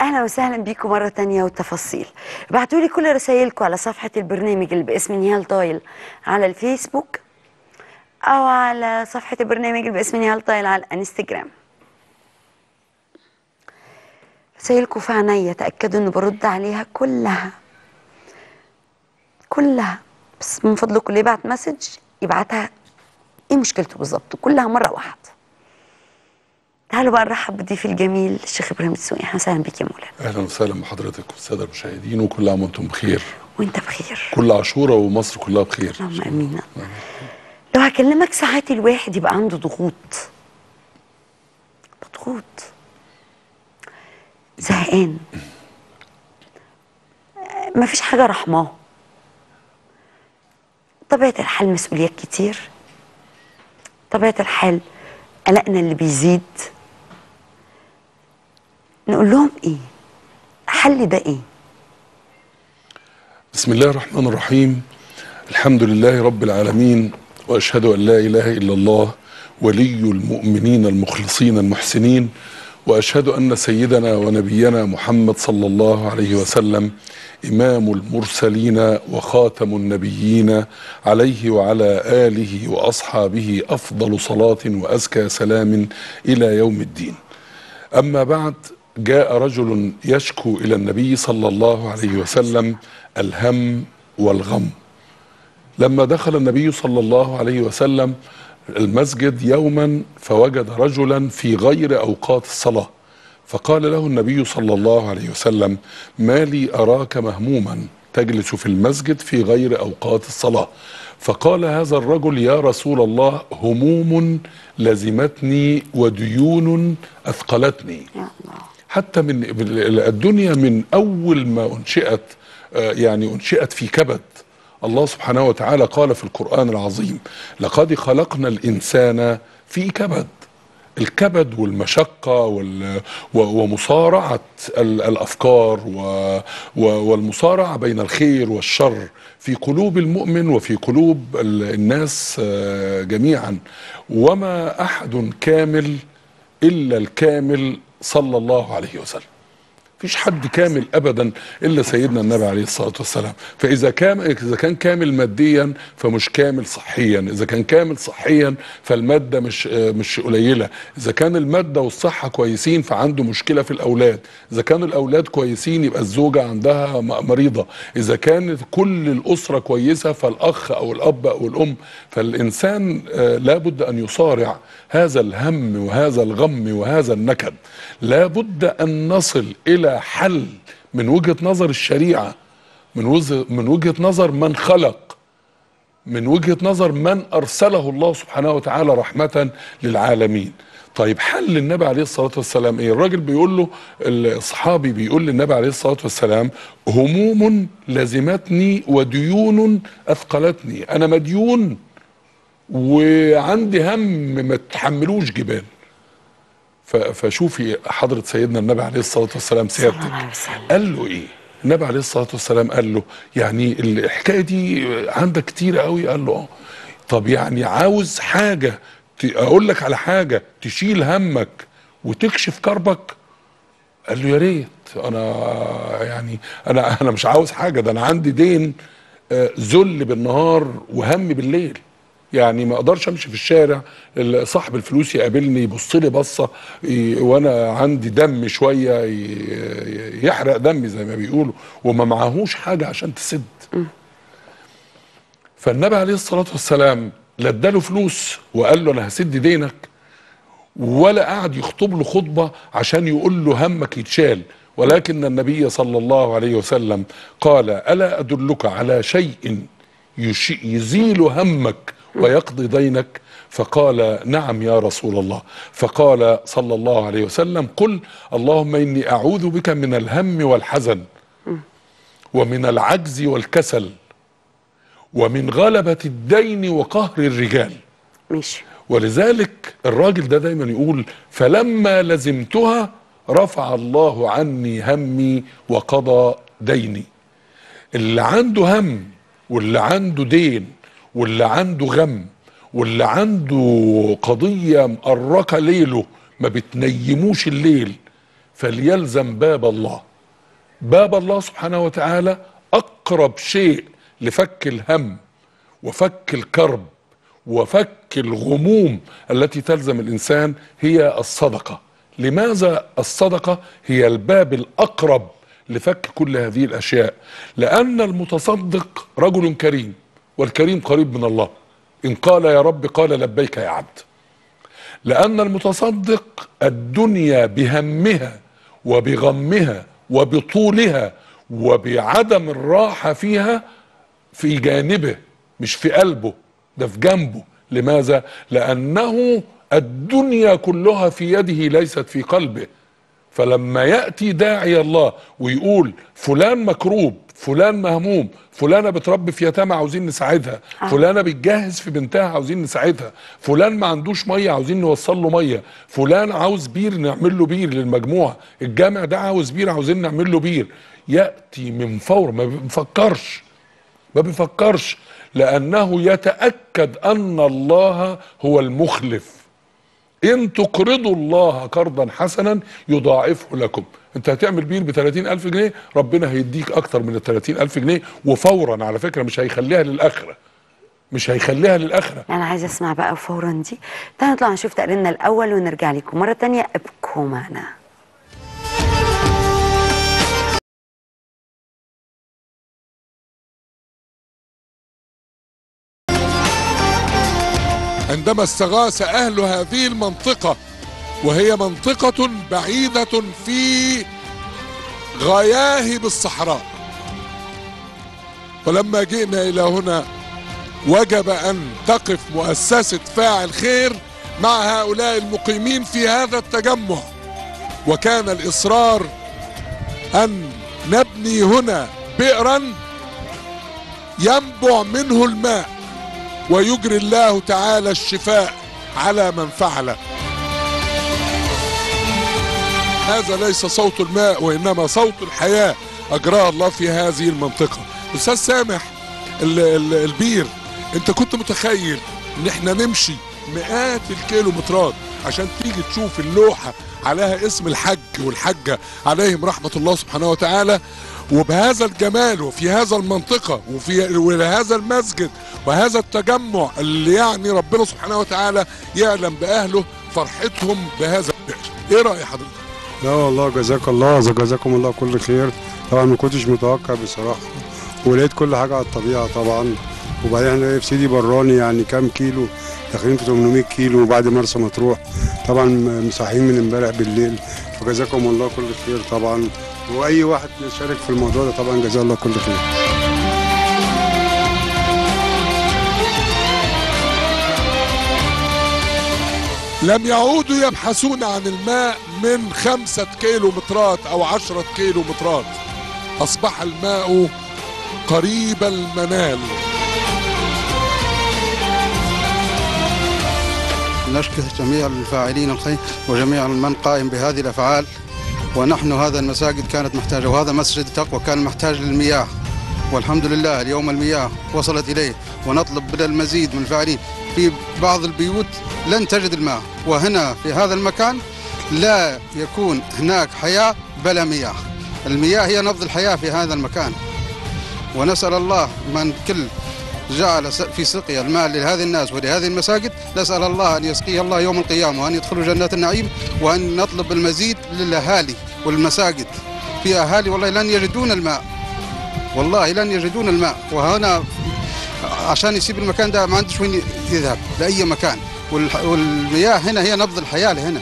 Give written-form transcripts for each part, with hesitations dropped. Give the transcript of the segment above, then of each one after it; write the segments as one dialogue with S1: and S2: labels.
S1: اهلا وسهلا بيكم مره تانية وتفاصيل. ابعتوا لي كل رسائلكم على صفحه البرنامج اللي باسم نيهال طايل على الفيسبوك، او على صفحه البرنامج اللي باسم نيهال طايل على الانستجرام. رسائلكم في عينيا، تاكدوا اني برد عليها كلها كلها، بس من فضلكم اللي يبعت مسج يبعتها ايه مشكلته بالظبط كلها مره واحده. تعالوا بقى نرحب بضيفي الجميل الشيخ ابراهيم الدسوقي. اهلا وسهلا بيك يا مولانا.
S2: اهلا وسهلا بحضرتك والساده المشاهدين، وكل عام وانتم بخير.
S1: وانت بخير.
S2: كل عاشوراء ومصر كلها بخير.
S1: اللهم امين. لو هكلمك ساعات الواحد يبقى عنده ضغوط، زهقان، مفيش حاجه رحماه، طبيعه الحال مسؤوليات كتير، طبيعه الحال قلقنا اللي بيزيد. نقول لهم ايه؟ حل ده ايه؟
S2: بسم الله الرحمن الرحيم. الحمد لله رب العالمين، واشهد ان لا اله الا الله ولي المؤمنين المخلصين المحسنين، واشهد ان سيدنا ونبينا محمد صلى الله عليه وسلم امام المرسلين وخاتم النبيين، عليه وعلى اله واصحابه افضل صلاه وازكى سلام الى يوم الدين. اما بعد، جاء رجل يشكو الى النبي صلى الله عليه وسلم الهم والغم. لما دخل النبي صلى الله عليه وسلم المسجد يوما فوجد رجلا في غير اوقات الصلاة، فقال له النبي صلى الله عليه وسلم: ما لي اراك مهموما تجلس في المسجد في غير اوقات الصلاة؟ فقال هذا الرجل: يا رسول الله، هموم لزمتني وديون اثقلتني. حتى من الدنيا من اول ما انشئت، يعني انشئت في كبد. الله سبحانه وتعالى قال في القرآن العظيم: لقد خلقنا الإنسان في كبد. الكبد والمشقة ومصارعة الأفكار والمصارعة بين الخير والشر في قلوب المؤمن وفي قلوب الناس جميعا. وما أحد كامل إلا الكامل صلى الله عليه وسلم. مفيش حد كامل ابدا الا سيدنا النبي عليه الصلاه والسلام. فاذا كان كامل ماديا فمش كامل صحيا، اذا كان كامل صحيا فالماده مش قليله، اذا كان الماده والصحه كويسين فعنده مشكله في الاولاد، اذا كان الاولاد كويسين يبقى الزوجه عندها مريضه، اذا كانت كل الاسره كويسه فالاخ او الاب او الام. فالانسان لابد ان يصارع هذا الهم وهذا الغم وهذا النكد. لابد ان نصل الى حل من وجهة نظر الشريعة، من وجهة نظر من خلق، من وجهة نظر من أرسله الله سبحانه وتعالى رحمة للعالمين. طيب حل النبي عليه الصلاة والسلام ايه؟ الراجل بيقول له، الصحابي بيقول للنبي عليه الصلاة والسلام: هموم لزمتني وديون أثقلتني. أنا مديون وعندي هم ما تحملوش جبال. فشوفي حضرة سيدنا النبي عليه الصلاة والسلام سيادتك قال له ايه؟ النبي عليه الصلاة والسلام قال له: يعني الحكاية دي عندك كتير قوي. قال له اه. طب يعني عاوز حاجة اقول لك على حاجة تشيل همك وتكشف كربك؟ قال له: يا ريت. انا مش عاوز حاجة، ده انا عندي دين ذل بالنهار وهم بالليل. يعني ما اقدرش امشي في الشارع صاحب الفلوس يقابلني يبص لي بصه وانا عندي دم شويه يحرق دمي زي ما بيقولوا، وما معهوش حاجه عشان تسد. فالنبي عليه الصلاه والسلام لا اداله فلوس وقال له انا هسد دينك، ولا قعد يخطب له خطبه عشان يقول له همك يتشال، ولكن النبي صلى الله عليه وسلم قال: الا ادلك على شيء يزيل همك ويقضي دينك؟ فقال: نعم يا رسول الله. فقال صلى الله عليه وسلم: قل اللهم إني أعوذ بك من الهم والحزن، ومن العجز والكسل، ومن غلبة الدين وقهر الرجال.
S1: ماشي.
S2: ولذلك الراجل ده دايما يقول: فلما لزمتها رفع الله عني همي وقضى ديني. اللي عنده هم واللي عنده دين واللي عنده غم واللي عنده قضية مقرقة ليله ما بتنيموش الليل فليلزم باب الله. باب الله سبحانه وتعالى أقرب شيء لفك الهم وفك الكرب وفك الغموم التي تلزم الإنسان هي الصدقة. لماذا الصدقة هي الباب الأقرب لفك كل هذه الأشياء؟ لأن المتصدق رجل كريم، والكريم قريب من الله. إن قال يا رب قال لبيك يا عبد. لأن المتصدق الدنيا بهمها وبغمها وبطولها وبعدم الراحة فيها في جانبه مش في قلبه، ده في جنبه. لماذا؟ لأنه الدنيا كلها في يده ليست في قلبه. فلما يأتي داعي الله ويقول فلان مكروب، فلان مهموم، فلانة بتربي في يتامى عاوزين نساعدها، فلانة بتجهز في بنتها عاوزين نساعدها، فلان ما عندوش مية عاوزين نوصل له مية، فلان عاوز بير نعمل له بير للمجموعة، الجامع ده عاوز بير عاوزين نعمل له بير. يأتي من فور، ما بيفكرش لأنه يتأكد أن الله هو المخلف. إن تقرضوا الله قرضا حسنا يضاعفه لكم. أنت هتعمل بير ب30,000 جنيه، ربنا هيديك أكتر من ال30,000 جنيه وفورا، على فكرة مش هيخليها للآخرة، مش هيخليها للآخرة.
S1: أنا عايزة أسمع بقى فورا دي. تعالوا نطلع نشوف تقريرنا الأول ونرجع لكم مرة تانية. ابقوا معنا.
S2: عندما استغاث أهل هذه المنطقة، وهي منطقة بعيدة في غياهب الصحراء، فلما جئنا إلى هنا وجب أن تقف مؤسسة فاعل خير مع هؤلاء المقيمين في هذا التجمع. وكان الإصرار أن نبني هنا بئرا ينبع منه الماء ويجري الله تعالى الشفاء على من فعله. هذا ليس صوت الماء وإنما صوت الحياة أجراها الله في هذه المنطقة. أستاذ سامح، البير، أنت كنت متخيل إن احنا نمشي مئات الكيلومترات عشان تيجي تشوف اللوحة عليها اسم الحج والحجة عليهم رحمة الله سبحانه وتعالى، وبهذا الجمال وفي هذا المنطقة وفي هذا المسجد وهذا التجمع اللي يعني ربنا سبحانه وتعالى يعلم بأهله فرحتهم بهذا البئر؟ ايه رأي حضرتك؟
S3: لا والله جزاكم الله كل خير. طبعا ما كنتش متوقع بصراحة، ولقيت كل حاجة على الطبيعة طبعا. وبعدين احنا في سيدي براني يعني كام كيلو، داخلين في 800 كيلو وبعد مرسى مطروح، طبعا مصحيين من امبارح بالليل. فجزاكم الله كل خير طبعا، واي واحد شارك في الموضوع ده طبعا جزاه الله كل خير.
S2: لم يعودوا يبحثون عن الماء من 5 كيلومترات أو 10 كيلومترات، أصبح الماء قريب المنال.
S4: نشكر جميع الفاعلين الخير وجميع من قائم بهذه الأفعال. ونحن هذا المساجد كانت محتاجة، وهذا مسجد تقوى كان محتاج للمياه، والحمد لله اليوم المياه وصلت إليه. ونطلب بدل المزيد من الفاعلين. في بعض البيوت لن تجد الماء، وهنا في هذا المكان لا يكون هناك حياة بلا مياه. المياه هي نبض الحياة في هذا المكان. ونسأل الله من كل جعل في سقيا الماء لهذه الناس ولهذه المساجد، نسأل الله أن يسقيه الله يوم القيامة وأن يدخلوا جنات النعيم. وأن نطلب المزيد للأهالي والمساجد. في أهالي والله لن يجدون الماء، والله لن يجدون الماء، وهنا عشان يسيب المكان ده ما عندش وين يذهب لأي مكان. والمياه هنا هي نبض الحياة لهنا.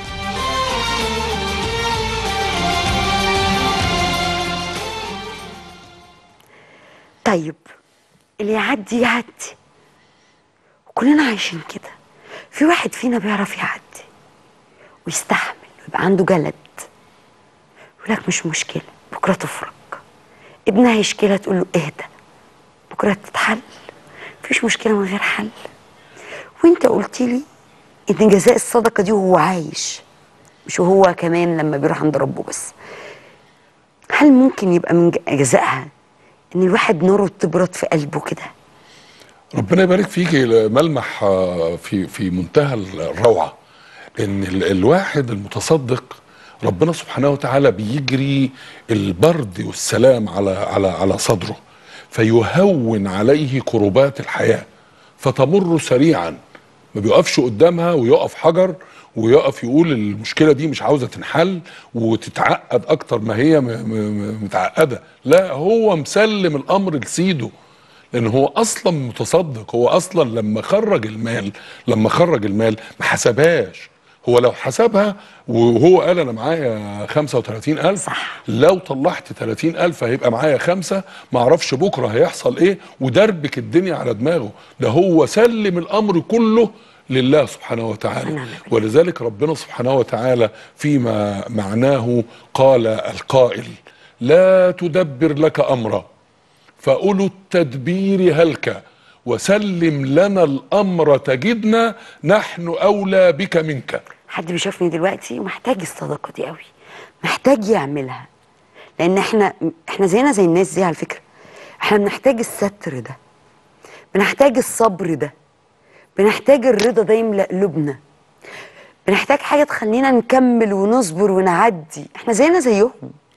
S1: طيب اللي يعدي يعدي، وكلنا عايشين كده. في واحد فينا بيعرف يعدي ويستحمل ويبقى عنده جلد، يقول لك مش مشكلة بكرة تفرج. ابنها يشكيلها تقول له اهدى بكرة تتحل، مفيش مشكلة من غير حل. وانت قلت لي ان جزاء الصدقة دي وهو عايش، مش وهو كمان لما بيروح عند ربه بس. هل ممكن يبقى من جزائها ان الواحد ناره تبرد في قلبه كده؟
S2: ربنا يبارك فيك. ملمح في منتهى الروعة ان الواحد المتصدق ربنا سبحانه وتعالى بيجري البرد والسلام على صدره، فيهون عليه كربات الحياة فتمر سريعا، ما بيقفش قدامها ويقف حجر ويقف يقول المشكلة دي مش عاوزة تنحل وتتعقد أكتر ما هي متعقدة. لا، هو مسلم الأمر لسيده، لأن هو أصلا متصدق. هو أصلا لما خرج المال ما حسبهاش. هو لو حسبها وهو قال أنا معايا 35,000،
S1: صح.
S2: لو طلعت 30,000 هيبقى معايا 5، ما اعرفش بكرة هيحصل إيه، ودربك الدنيا على دماغه. ده هو سلم الأمر كله لله سبحانه وتعالى. ولذلك ربنا سبحانه وتعالى فيما معناه قال القائل: لا تدبر لك أمرا فأولو التدبير هلك وسلم لنا الأمر تجدنا نحن أولى بك منك.
S1: حد بيشوفني دلوقتي ومحتاج الصدقة دي قوي، محتاج يعملها، لأن احنا زينا زي الناس دي على فكرة. احنا بنحتاج الستر ده، بنحتاج الصبر ده، بنحتاج الرضا ده يملأ قلوبنا، بنحتاج حاجة تخلينا نكمل ونصبر ونعدي. احنا زينا زيهم.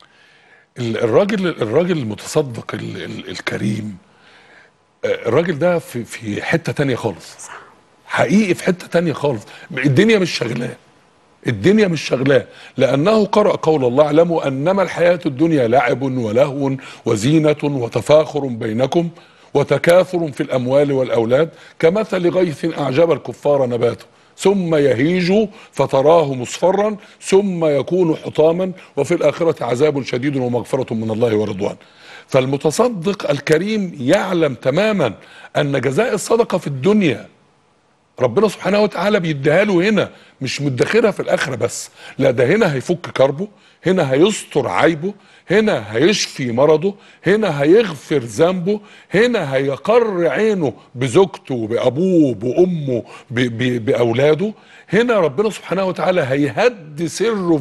S2: الراجل المتصدق الكريم، الراجل ده في حتة تانية خالص.
S1: صح.
S2: حقيقي في حتة تانية خالص. الدنيا مش شغلاه، لأنه قرأ قول الله: اعلموا أنما الحياة الدنيا لعب ولهو وزينة وتفاخر بينكم وتكاثر في الأموال والأولاد كمثل غيث أعجب الكفار نباته ثم يهيج فتراه مصفرا ثم يكون حطاما وفي الآخرة عذاب شديد ومغفرة من الله ورضوان. فالمتصدق الكريم يعلم تماما أن جزاء الصدقة في الدنيا ربنا سبحانه وتعالى بيديها له هنا، مش مدخرها في الآخرة بس. لا، ده هنا هيفك كربه، هنا هيستر عيبه، هنا هيشفي مرضه، هنا هيغفر ذنبه، هنا هيقر عينه بزوجته بأبوه بأمه بأولاده. هنا ربنا سبحانه وتعالى هيهدي سره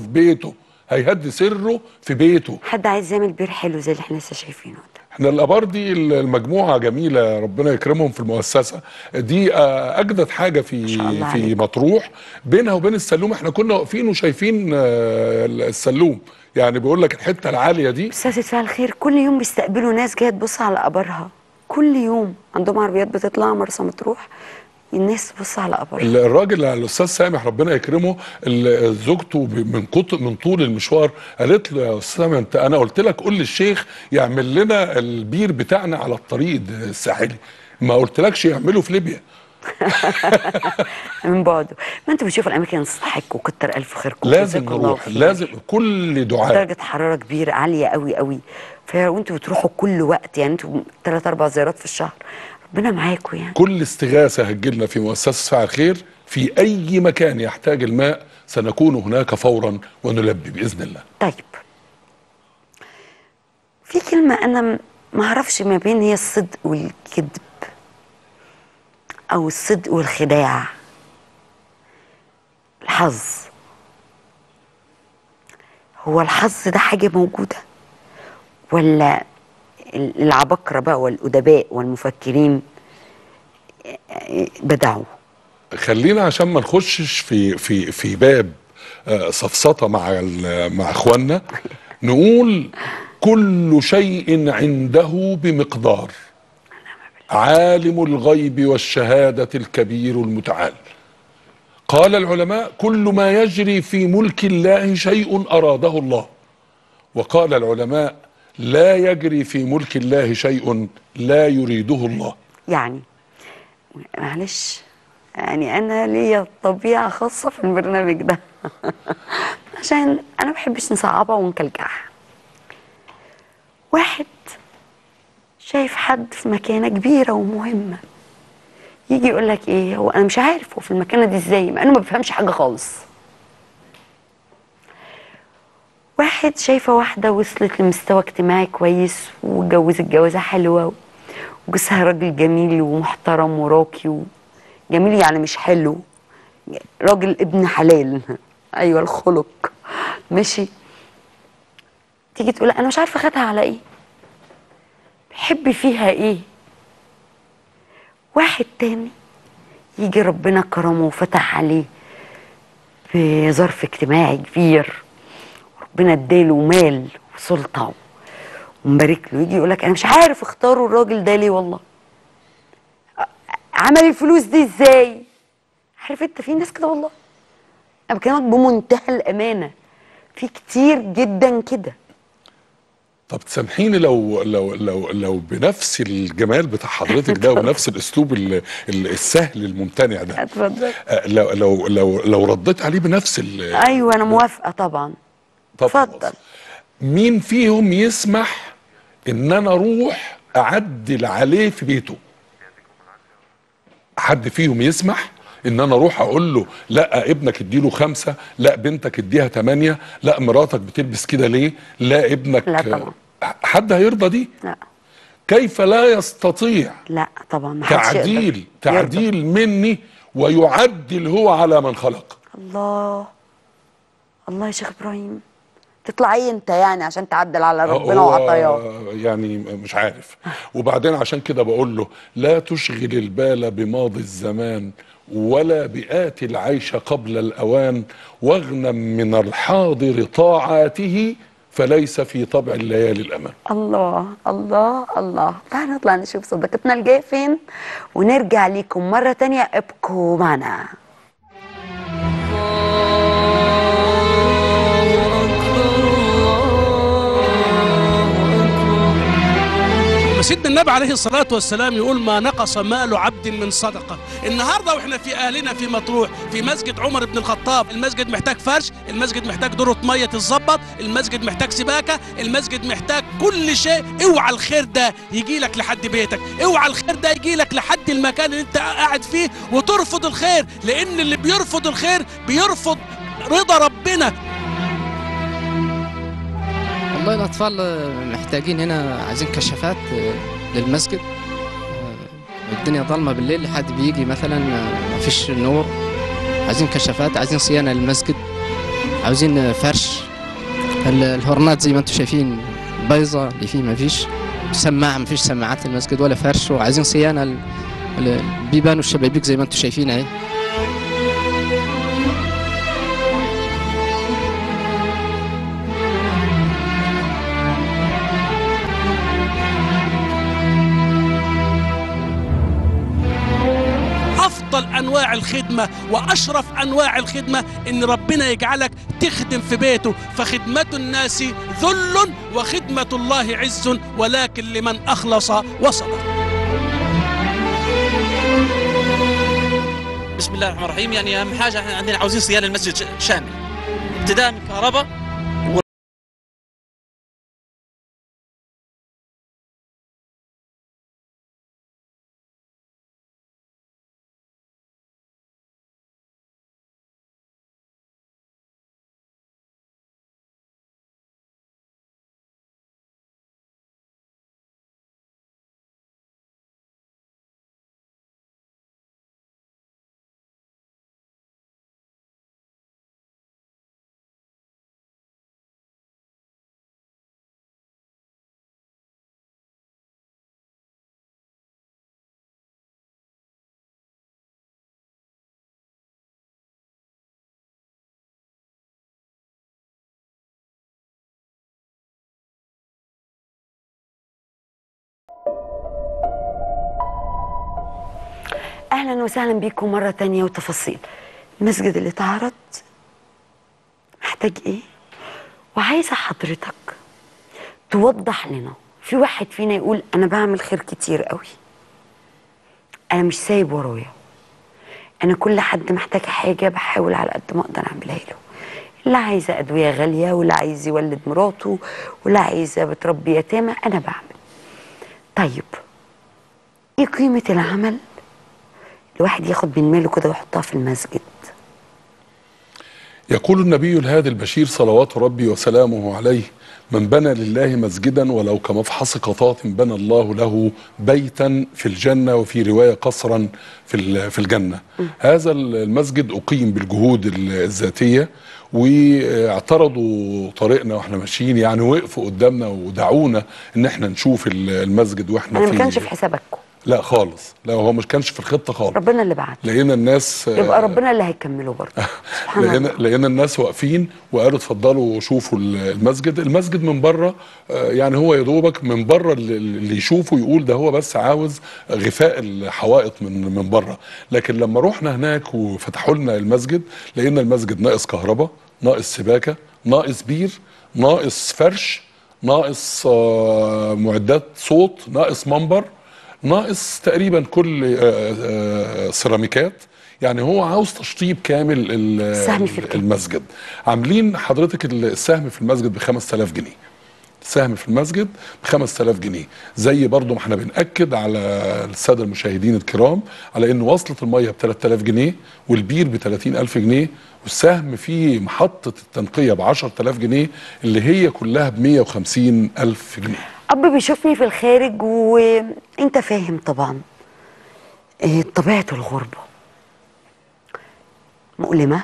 S2: في بيته.
S1: حد عايز يعمل بير حلو زي اللي احنا لسه شايفينه ده.
S2: احنا الاباردي المجموعه جميله، ربنا يكرمهم في المؤسسه دي. اجدد حاجه في مطروح بينها وبين السلوم. احنا كنا واقفين وشايفين السلوم، يعني بيقول لك الحته العاليه دي.
S1: استاذ يدفع الخير كل يوم بيستقبلوا ناس جايه تبص على ابارها، كل يوم عندهم عربيات بتطلع مرسى مطروح، الناس تبص على ابارها.
S2: الراجل الاستاذ سامح ربنا يكرمه، زوجته من طول المشوار قالت له: يا استاذ سامح انا قلت لك قول للشيخ يعمل لنا البير بتاعنا على الطريق الساحلي، ما قلتلكش يعمله في ليبيا.
S1: من بعده. ما انتوا بتشوفوا الاماكن تستحق وكتر الف خيركم.
S2: لازم نروح، لازم كل دعاء.
S1: درجه حراره كبيره عاليه قوي قوي، وانتوا بتروحوا كل وقت، يعني انتوا 3-4 زيارات في الشهر، ربنا معاكم. يعني
S2: كل استغاثه هتجيلنا في مؤسسه فاعل خير في اي مكان يحتاج الماء سنكون هناك فورا ونلبي باذن الله.
S1: طيب، في كلمه انا ما اعرفش ما بين هي الصدق والكذب او الصدق والخداع. الحظ، هو الحظ ده حاجه موجوده ولا العباقرة بقى والأدباء والمفكرين بدعوا؟
S2: خلينا عشان ما نخشش في باب سفسطة مع اخواننا نقول: كل شيء عنده بمقدار، عالم الغيب والشهادة الكبير المتعال. قال العلماء: كل ما يجري في ملك الله شيء أراده الله. وقال العلماء: لا يجري في ملك الله شيء لا يريده الله.
S1: يعني معلش، يعني أنا ليا طبيعة خاصة في البرنامج ده عشان أنا ما بحبش نصعبها ونكلكعها. واحد شايف حد في مكانة كبيرة ومهمة، يجي يقول لك إيه، هو أنا مش عارف هو في المكانة دي إزاي، مع إنه ما بيفهمش حاجة خالص. واحد شايفة واحدة وصلت لمستوى اجتماعي كويس واتجوزت جوازة حلوة وجوزها راجل جميل ومحترم وراقي جميل، يعني مش حلو، راجل ابن حلال ايوه الخلق ماشي. تيجي تقول انا مش عارفه خدها على ايه، بحب فيها ايه. واحد تاني يجي ربنا كرمه وفتح عليه بظرف اجتماعي كبير ربنا اداله مال وسلطه ومبارك له، يجي يقول لك انا مش عارف اختاروا الراجل ده ليه، والله عمل الفلوس دي ازاي؟ عارف انت في ناس كده، والله انا بكلمك بمنتهى الامانه، في كتير جدا كده.
S2: طب تسامحيني لو بنفس الجمال بتاع حضرتك ده ونفس الاسلوب السهل الممتنع ده،
S1: اتفضل.
S2: لو رديت عليه بنفس
S1: ايوه انا موافقه طبعا. اتفضل.
S2: مين فيهم يسمح ان انا اروح اعدل عليه في بيته؟ حد فيهم يسمح ان انا اروح اقول له لا ابنك اديله 5، لا بنتك اديها 8، لا مراتك بتلبس كده ليه، لا ابنك؟
S1: لا طبعا.
S2: حد هيرضى دي؟
S1: لا.
S2: كيف لا يستطيع
S1: لا طبعا ما حدش يقدر.
S2: تعديل مني ويعدل هو على من خلق؟
S1: الله الله يا شيخ ابراهيم، تطلع ايه انت يعني عشان تعدل على ربنا وعطاياه؟
S2: يعني مش عارف. وبعدين عشان كده بقول له لا تشغل البال بماضي الزمان ولا بآت العيش قبل الأوان، واغنم من الحاضر طاعاته فليس في طبع الليالي الأمان.
S1: الله الله الله. تعالوا نطلع نشوف صداقتنا الجايه فين ونرجع ليكم مرة تانية، ابقوا معنا.
S5: سيدنا النبي عليه الصلاة والسلام يقول ما نقص مال عبد من صدقة. النهاردة واحنا في أهلنا في مطروح في مسجد عمر بن الخطاب، المسجد محتاج فرش، المسجد محتاج دورة مية تتظبط، المسجد محتاج سباكة، المسجد محتاج كل شيء. اوعى الخير ده يجي لك لحد بيتك، اوعى الخير ده يجي لك لحد المكان اللي انت قاعد فيه وترفض الخير، لأن اللي بيرفض الخير بيرفض رضا ربنا.
S6: والله الأطفال محتاجين هنا، عايزين كشافات للمسجد. الدنيا ظلمة بالليل، لحد بيجي مثلا مفيش نور، عايزين كشافات، عايزين صيانة للمسجد، عاوزين فرش. الهورنات زي ما انتم شايفين بايظة، اللي فيه مفيش سماعة، مفيش سماعات في المسجد ولا فرش، وعايزين صيانة البيبان والشبابيك زي ما انتم شايفين اهي.
S5: أفضل أنواع الخدمة وأشرف أنواع الخدمة إن ربنا يجعلك تخدم في بيته، فخدمة الناس ذل وخدمة الله عز، ولكن لمن أخلص وصدق.
S7: بسم الله الرحمن الرحيم. يعني أهم حاجة احنا عندنا عاوزين صيانة المسجد شامل، ابتداء من الكهرباء
S1: اهلا وسهلا بيكم مره تانية وتفاصيل المسجد اللي اتعرض محتاج ايه، وعايزه حضرتك توضح لنا. في واحد فينا يقول انا بعمل خير كتير قوي، انا مش سايب ورايا، انا كل حد محتاج حاجه بحاول على قد ما اقدر اعملها له، اللي عايزه ادويه غاليه، واللي عايز يولد مراته، واللي عايزه بتربي يتامى، انا بعمل. طيب ايه قيمه العمل الواحد ياخد من ماله كده ويحطها في المسجد؟
S2: يقول النبي الهادي البشير صلوات ربي وسلامه عليه: من بنى لله مسجدا ولو كمفحص قطاط بنى الله له بيتا في الجنة، وفي رواية قصرا في الجنة. هذا المسجد أقيم بالجهود الذاتية، واعترضوا طريقنا واحنا ماشيين، يعني وقفوا قدامنا ودعونا ان احنا نشوف المسجد واحنا
S1: أنا ما كانش في حسابكم.
S2: لا خالص، لا هو مش كانش في الخطه خالص.
S1: ربنا اللي بعت.
S2: لقينا الناس
S1: يبقى ربنا اللي هيكمله برضه. سبحان الله.
S2: لقينا الناس واقفين وقالوا اتفضلوا شوفوا المسجد من بره. يعني هو يا دوبك من بره اللي يشوفه يقول ده هو بس عاوز غفاء الحوائط من بره. لكن لما رحنا هناك وفتحوا لنا المسجد لقينا المسجد ناقص كهرباء، ناقص سباكه، ناقص بير، ناقص فرش، ناقص معدات صوت، ناقص منبر، ناقص تقريبا كل سيراميكات. يعني هو عاوز تشطيب كامل المسجد. عاملين حضرتك السهم في المسجد ب 5000 جنيه. السهم في المسجد ب 5000 جنيه. زي برضو ما احنا بنأكد على السادة المشاهدين الكرام على ان وصلة المية ب 3000 جنيه والبير ب 30000 جنيه والسهم في محطة التنقية ب 10000 جنيه اللي هي كلها ب 150000 جنيه.
S1: أب بيشوفني في الخارج وانت فاهم طبعا طبيعة الغربة مؤلمة،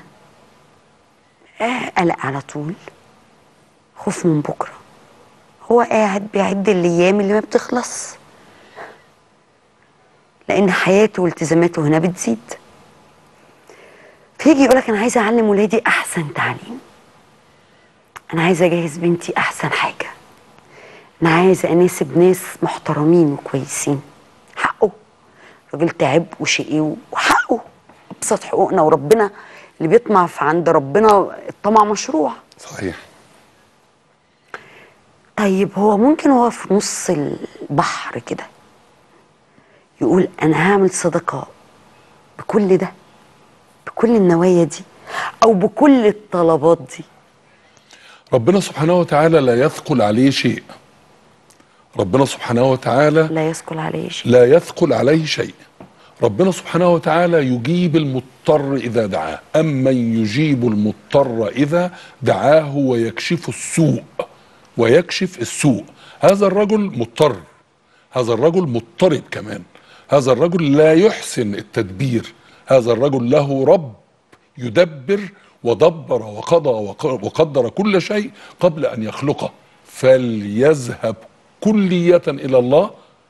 S1: قلق على طول، خوف من بكرة. هو قاعد بيعد الأيام اللي ما بتخلص لأن حياته والتزاماته هنا بتزيد. فيجي يقولك أنا عايزة أعلم ولادي أحسن تعليم، أنا عايزة أجهز بنتي أحسن حاجة، أنا عايزة أناسب ناس محترمين وكويسين. حقه، راجل تعب وشقي وحقه، أبسط حقوقنا. وربنا اللي بيطمع في عند ربنا الطمع مشروع.
S2: صحيح.
S1: طيب هو ممكن هو في نص البحر كده يقول أنا هعمل صدقة بكل ده، بكل النوايا دي أو بكل الطلبات دي؟
S2: ربنا سبحانه وتعالى لا يثقل عليه شيء. ربنا سبحانه وتعالى
S1: لا يثقل عليه شيء.
S2: لا يثقل عليه شيء. ربنا سبحانه وتعالى يجيب المضطر إذا دعاه. أمن يجيب المضطر إذا دعاه ويكشف السوء. ويكشف السوء. هذا الرجل مضطر، هذا الرجل مضطرب كمان، هذا الرجل لا يحسن التدبير، هذا الرجل له رب يدبر ودبر وقضى وقدر كل شيء قبل أن يخلقه. فليذهب كلية إلى الله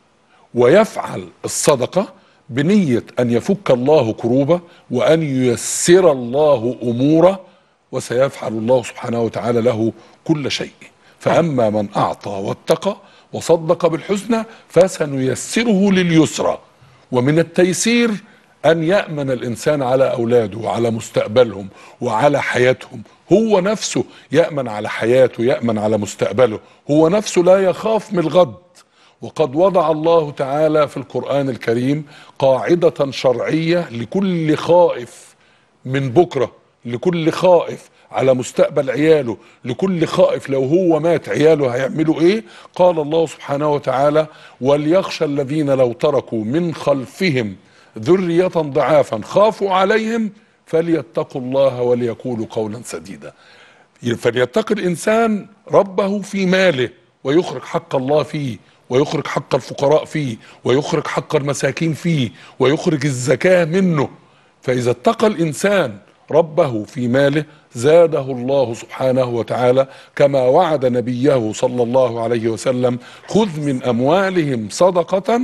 S2: ويفعل الصدقة بنية أن يفك الله كروبه وأن ييسر الله أموره، وسيفعل الله سبحانه وتعالى له كل شيء. فأما من أعطى واتقى وصدق بالحسنى فسنيسره لليسرى. ومن التيسير أن يأمن الإنسان على أولاده وعلى مستقبلهم وعلى حياتهم. هو نفسه يأمن على حياته، يأمن على مستقبله، هو نفسه لا يخاف من الغد. وقد وضع الله تعالى في القرآن الكريم قاعدة شرعية لكل خائف من بكرة، لكل خائف على مستقبل عياله، لكل خائف لو هو مات عياله هيعملوا ايه. قال الله سبحانه وتعالى وليخشى الذين لو تركوا من خلفهم ذرية ضعافا خافوا عليهم فليتقوا الله وليقولوا قولا سديدا. فليتقي الإنسان ربه في ماله ويخرج حق الله فيه، ويخرج حق الفقراء فيه، ويخرج حق المساكين فيه، ويخرج الزكاة منه. فإذا اتقى الإنسان ربه في ماله زاده الله سبحانه وتعالى كما وعد نبيه صلى الله عليه وسلم خذ من أموالهم صدقة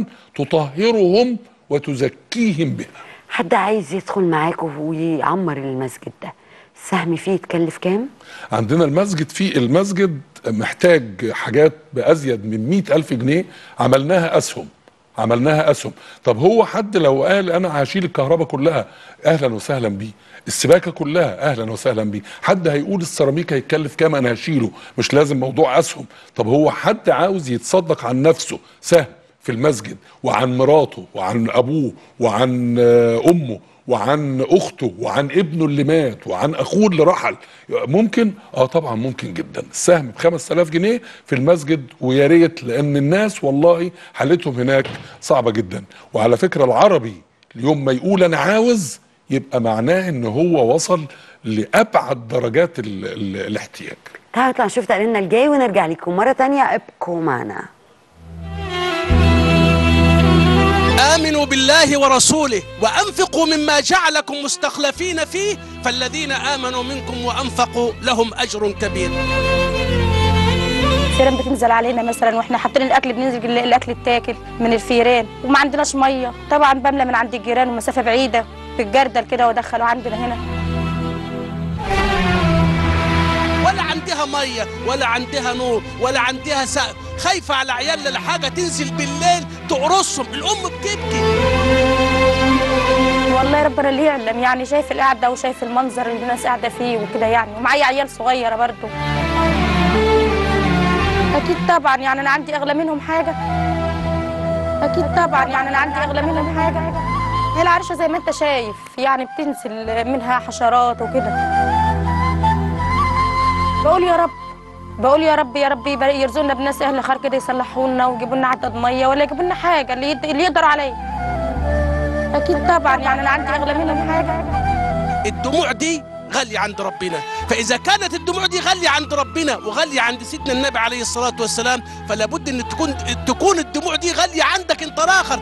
S2: تطهرهم وتزكيهم بها.
S1: حد عايز يدخل معاكم ويعمر المسجد ده، السهم فيه يتكلف كام؟
S2: عندنا المسجد محتاج حاجات بأزيد من 100,000 جنيه. عملناها أسهم. طب هو حد لو قال أنا هشيل الكهرباء كلها أهلا وسهلا بيه، السباكة كلها أهلا وسهلا بيه. حد هيقول السيراميك هيتكلف كام أنا هشيله، مش لازم موضوع أسهم. طب هو حد عاوز يتصدق عن نفسه سهم في المسجد وعن مراته وعن أبوه وعن أمه وعن اخته وعن ابنه اللي مات وعن اخوه اللي رحل، ممكن؟ طبعا ممكن جدا. السهم ب 5000 جنيه في المسجد، ويا ريت لان الناس والله حالتهم هناك صعبه جدا. وعلى فكره العربي اليوم ما يقول انا عاوز يبقى معناه ان هو وصل لابعد درجات الاحتياج.
S1: تعالوا نطلع نشوف تقريرنا الجاي ونرجع لكم مره ثانيه، ابقوا معنا.
S5: آمنوا بالله ورسوله وأنفقوا مما جعلكم مستخلفين فيه فالذين آمنوا منكم وأنفقوا لهم أجر كبير.
S8: الفيران بتنزل علينا مثلا واحنا حاطين الاكل، بننزل الاكل التاكل من الفيران، وما عندناش ميه. طبعا بملى من عند الجيران ومسافه بعيده بالجردل كده وادخله عندنا هنا.
S5: ولا عندها ميه ولا عندها نور ولا عندها سقف، خايفه على عيالها لحاجه تنزل بالليل تقرصهم، الام بتبكي.
S8: والله ربنا اللي يعلم، يعني شايف القعده وشايف المنظر اللي الناس قاعده فيه وكده يعني، ومعايا عيال صغيره برضه. اكيد طبعا يعني انا عندي اغلى منهم حاجه. اكيد طبعا يعني انا عندي اغلى منهم حاجه. هي العرشه زي ما انت شايف يعني بتنزل منها حشرات وكده. بقول يا رب، بقول يا رب يا رب يرزقنا بناس اهل خير كده يصلحوا لنا ويجيبوا لنا عدد ميه ولا يجيبوا لنا حاجه اللي يقدروا عليه. اكيد طبعا يعني انا عندي اغلى منهم حاجه.
S5: الدموع دي غاليه عند ربنا، فاذا كانت الدموع دي غاليه عند ربنا وغاليه عند سيدنا النبي عليه الصلاه والسلام، فلا بد ان تكون الدموع دي غاليه عندك انت الاخر.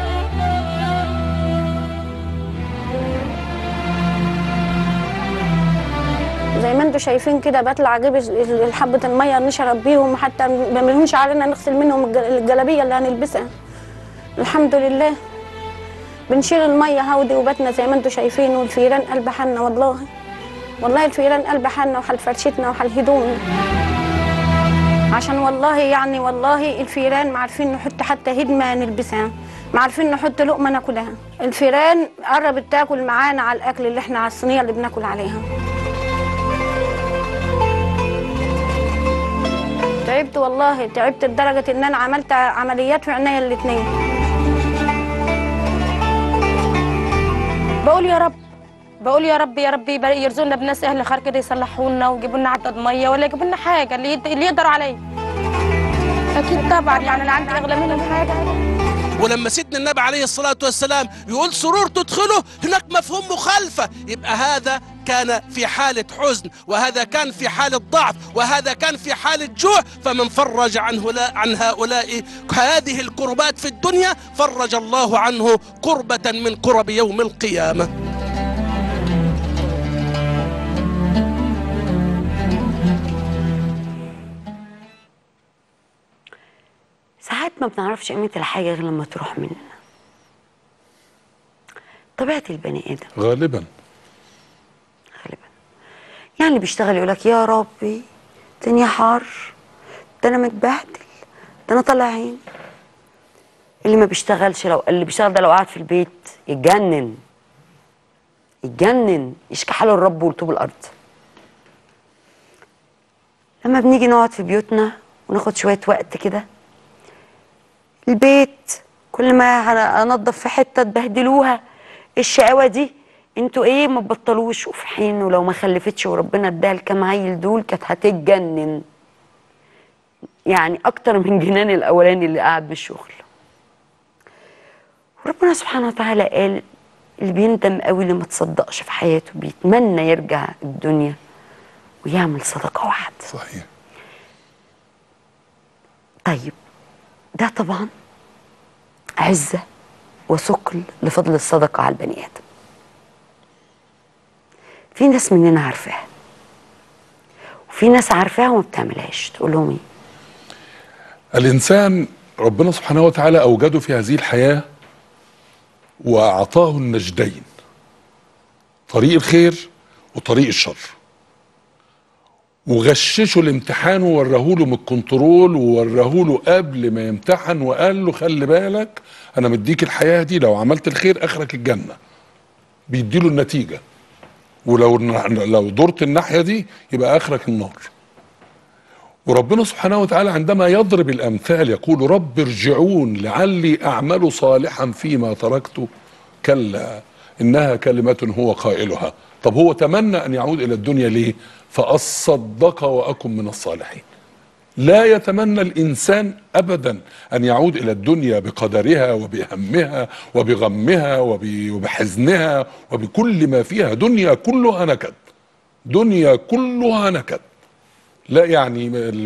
S9: زي ما انتم شايفين كده بطلع اجيب حبه الميه نشرب بيهم، حتى ما بيهونش علينا نغسل منهم الجلابيه اللي هنلبسها. الحمد لله بنشيل الميه هودي وباتنا زي ما انتم شايفين، والفيران قلب حالنا والله. والله الفيران قلب حالنا وحال فرشتنا وحال هدومنا، عشان والله يعني والله الفيران ما عارفين نحط حتى هدمه نلبسها، ما عارفين نحط لقمه ناكلها. الفيران قربت تاكل معانا على الاكل اللي احنا على الصينيه اللي بناكل عليها. تعبت والله، تعبت لدرجه ان انا عملت عمليات في عينيا الاثنين. بقول يا رب، بقول يا رب يا رب يرزقنا بناس اهل خير كده يصلحوا لنا ويجيبوا لنا عدد ميه ولا يجيبوا لنا حاجه اللي يقدروا عليه. اكيد طبعا يعني انا عندي اغلى منهم حاجه.
S5: ولما سيدنا النبي عليه الصلاة والسلام يقول سرور تدخله، هناك مفهوم مخالفة، يبقى هذا كان في حالة حزن، وهذا كان في حالة ضعف، وهذا كان في حالة جوع. فمن فرج عن هؤلاء هذه الكربات في الدنيا فرج الله عنه كربة من كرب يوم القيامة.
S1: ساعات ما بنعرفش قيمة الحاجة غير لما تروح مننا. طبيعة البني آدم
S2: غالبا
S1: يعني اللي بيشتغل يقولك يا ربي الدنيا حر، ده أنا متبهدل، ده أنا طالع عين. اللي ما بيشتغلش، اللي بيشتغل ده لو قاعد في البيت يتجنن يشكي حاله الرب وطوب الأرض. لما بنيجي نقعد في بيوتنا وناخد شوية وقت كده، البيت كل ما انضف في حته تبهدلوها، الشقاوه دي انتوا ايه ما تبطلوش. وفي حين ولو ما خلفتش وربنا اداها الكام عيل دول كانت هتتجنن، يعني اكتر من جنان الاولاني اللي قاعد بالشغل. وربنا سبحانه وتعالى قال اللي بيندم قوي اللي ما تصدقش في حياته بيتمنى يرجع الدنيا ويعمل صدقه واحده.
S2: صحيح.
S1: طيب ده طبعا عزة وثقل لفضل الصدقة على البني آدم. في ناس مننا عارفاها وفي ناس عارفاها وما بتعملهاش، تقول لهم ايه؟
S2: الإنسان ربنا سبحانه وتعالى أوجده في هذه الحياة وأعطاه النجدين، طريق الخير وطريق الشر، وغششه الامتحان وورهوله من الكنترول وورهوله قبل ما يمتحن وقال له خلي بالك انا مديك الحياه دي، لو عملت الخير اخرك الجنه، بيديله النتيجه، ولو دورت الناحيه دي يبقى اخرك النار. وربنا سبحانه وتعالى عندما يضرب الامثال يقول رب ارجعون لعلي اعمل صالحا فيما تركت كلا انها كلمه هو قائلها. طب هو تمنى ان يعود الى الدنيا ليه؟ فاصدق واكن من الصالحين. لا يتمنى الانسان ابدا ان يعود الى الدنيا بقدرها وبهمها وبغمها وبحزنها وبكل ما فيها. دنيا كلها نكد، دنيا كلها نكد. لا يعني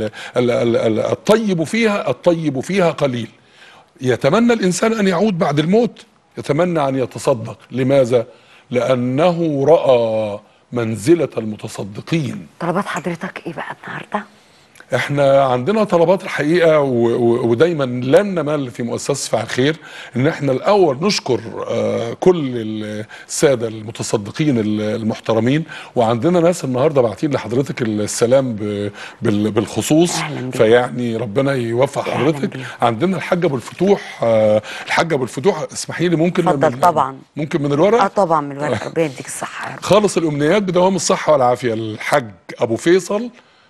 S2: الطيب فيها قليل. يتمنى الانسان ان يعود بعد الموت، يتمنى ان يتصدق. لماذا؟ لانه راى منزله المتصدقين.
S1: طلبات حضرتك ايه بقى النهارده؟
S2: احنا عندنا طلبات الحقيقه ودايما لن نمل في مؤسسه فعل خير ان احنا الاول نشكر كل الساده المتصدقين المحترمين، وعندنا ناس النهارده باعتين لحضرتك السلام بالخصوص، فيعني ربنا يوفق حضرتك. عندنا الحاجه ابو الفتوح، الحاجه ابو الفتوح اسمحي لي ممكن
S1: اتفضل طبعا.
S2: ممكن من الورق؟
S1: طبعا من الورق. ربنا يديك الصحه يا رب.
S2: خالص الامنيات بدوام الصحه والعافيه. الحاج ابو فيصل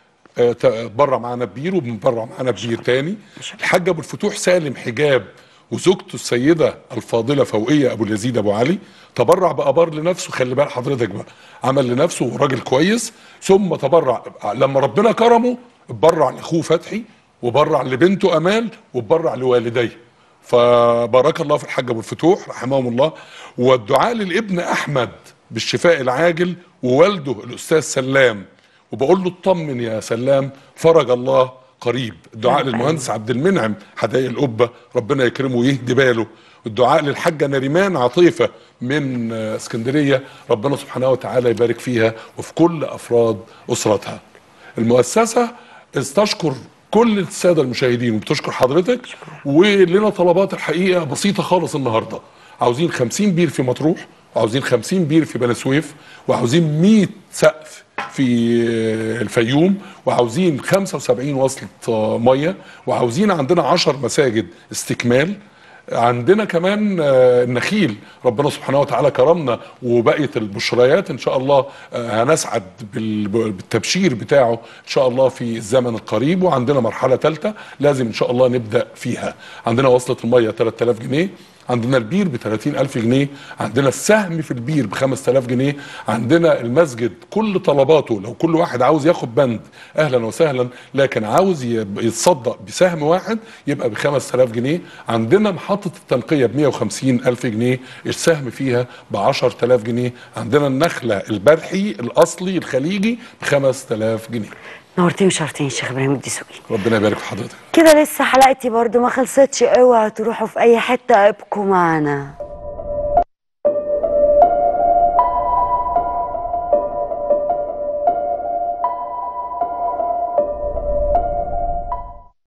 S2: تبرع معانا ببير وبنبرع معانا ببير تاني. الحاج ابو الفتوح سالم حجاب وزوجته السيده الفاضله فوقيه ابو اليزيد ابو علي تبرع بابار لنفسه. خلي بال حضرتك بقى، عمل لنفسه وراجل كويس، ثم تبرع لما ربنا كرمه اتبرع لاخوه فتحي وبرع لبنته امال وبرع لوالديه. فبارك الله في الحاج ابو الفتوح رحمهم الله. والدعاء للابن احمد بالشفاء العاجل ووالده الاستاذ سلام، وبقول له اطمن يا سلام فرج الله قريب. الدعاء للمهندس عبد المنعم حدائق القبه ربنا يكرمه ويهدي باله. الدعاء للحاجه نريمان عطيفه من اسكندريه ربنا سبحانه وتعالى يبارك فيها وفي كل افراد اسرتها. المؤسسه استشكر كل الساده المشاهدين وبتشكر حضرتك، ولنا طلبات الحقيقه بسيطه خالص النهارده. عاوزين 50 بير في مطروح، وعاوزين 50 بير في بني سويف، وعاوزين 100 سقف في الفيوم، وعاوزين 75 وصلة مية، وعاوزين عندنا 10 مساجد استكمال. عندنا كمان النخيل ربنا سبحانه وتعالى كرمنا وبقية البشريات ان شاء الله هنسعد بالتبشير بتاعه ان شاء الله في الزمن القريب. وعندنا مرحلة ثالثة لازم ان شاء الله نبدأ فيها. عندنا وصلة المية 3000 جنيه، عندنا البير ب 30,000 جنيه، عندنا السهم في البير ب 5000 جنيه، عندنا المسجد كل طلباته لو كل واحد عاوز ياخد بند اهلا وسهلا، لكن عاوز يتصدق بسهم واحد يبقى ب 5000 جنيه. عندنا محطة التنقية ب 150,000 جنيه، السهم فيها ب 10,000 جنيه. عندنا النخلة البرحي الأصلي الخليجي ب 5000 جنيه.
S1: نورتين وشرفتين شيخ ابراهيم الدسوقي.
S2: ربنا يبارك في حضرتك.
S1: كده لسه حلقتي برضو ما خلصتش، اوعوا تروحوا في اي حته، ابقوا معانا.